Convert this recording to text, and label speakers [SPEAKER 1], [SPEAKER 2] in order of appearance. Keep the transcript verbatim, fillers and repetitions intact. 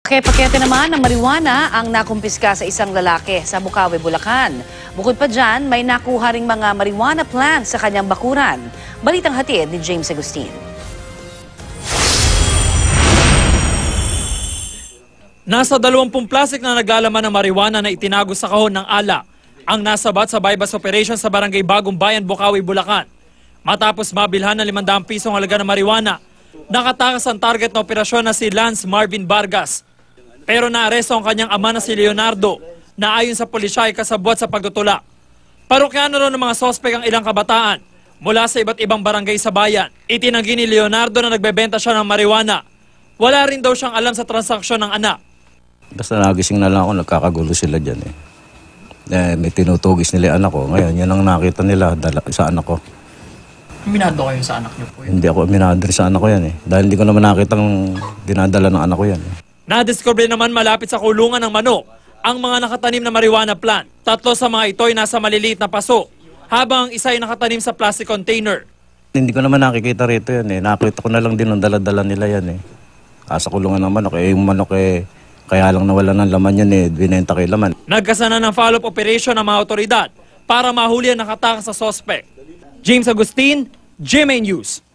[SPEAKER 1] Pakete naman ng marijuana ang nakumpiska sa isang lalaki sa Bocaue, Bulacan. Bukod pa dyan, may nakuha ring mga marijuana plants sa kanyang bakuran. Balitang hatid ni James Agustin.
[SPEAKER 2] Nasa dalawampung plastic na naglalaman ng marijuana na itinago sa kahon ng ala ang nasabat sa bypass operation sa barangay Bagong Bayan, Bocaue, Bulacan. Matapos mabilhan ng limandang pisong halaga ng marijuana, nakatakas ang target na operasyon na si Lance Marvin Vargas. Pero naaresto ang kanyang ama na si Leonardo na ayon sa pulisya ay kasabwat sa pagtutulak. Parokyano ron ng mga sospek ang ilang kabataan mula sa iba't ibang barangay sa bayan. Itinanggi ni Leonardo na nagbebenta siya ng marijuana. Wala rin daw siyang alam sa transaksyon ng anak.
[SPEAKER 3] Basta nagising na lang ako, nagkakagulo sila dyan eh. eh may tinutugis nila anak ko. Ngayon, yan ang nakita nila dala, sa anak ko.
[SPEAKER 2] Aminado kayo sa anak niyo po yun?
[SPEAKER 3] Hindi ako aminado sa anak ko yan eh. Dahil hindi ko naman nakita ng dinadala ng anak ko yan eh.
[SPEAKER 2] Nadiscover naman malapit sa kulungan ng manok ang mga nakatanim na marijuana plant. Tatlo sa mga ito ay nasa maliliit na paso, habang ang isa ay nakatanim sa plastic container.
[SPEAKER 3] Hindi ko naman nakikita rito yan eh. Nakita ko na lang din ang dala-dala nila yan eh. Asa kulungan ng manok eh. Yung manok eh, kaya lang nawala ng laman yan eh. Binenta kay laman.
[SPEAKER 2] Nagkasana ng follow-up operation ng mga otoridad para mahuli ang nakatakas sa sospek. James Agustin, G M A News.